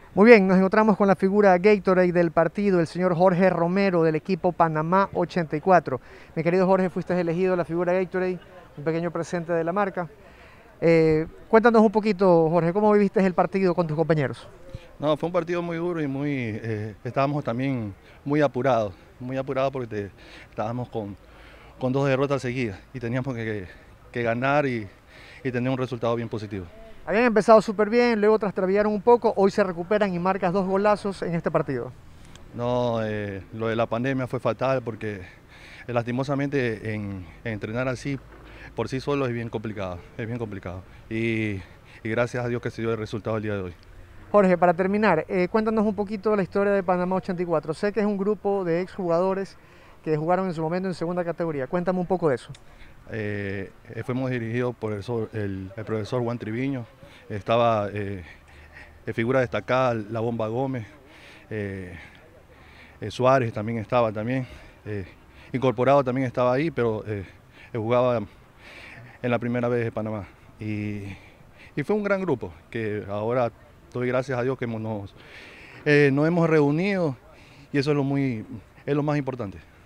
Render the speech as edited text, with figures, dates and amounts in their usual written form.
Muy bien, nos encontramos con la figura Gatorade del partido, el señor Jorge Romero del equipo Panamá 84. Mi querido Jorge, fuiste elegido la figura Gatorade, un pequeño presente de la marca. Cuéntanos un poquito, Jorge, ¿cómo viviste el partido con tus compañeros? No, fue un partido muy duro y estábamos también muy apurados porque estábamos con dos derrotas seguidas y teníamos que ganar y tener un resultado bien positivo. Habían empezado súper bien, luego trastraviaron un poco, hoy se recuperan y marcas dos golazos en este partido. No, lo de la pandemia fue fatal porque lastimosamente en entrenar así por sí solo es bien complicado y gracias a Dios que se dio el resultado el día de hoy. Jorge, para terminar, cuéntanos un poquito la historia de Panamá 84. Sé que es un grupo de exjugadores que jugaron en su momento en segunda categoría. Cuéntame un poco de eso. Fuimos dirigidos por el profesor Juan Triviño, estaba de figura destacada la Bomba Gómez, eh, Suárez también estaba también, eh, incorporado también estaba ahí, pero jugaba en la primera vez de Panamá. Y fue un gran grupo que ahora doy gracias a Dios que nos hemos reunido y eso es lo más importante.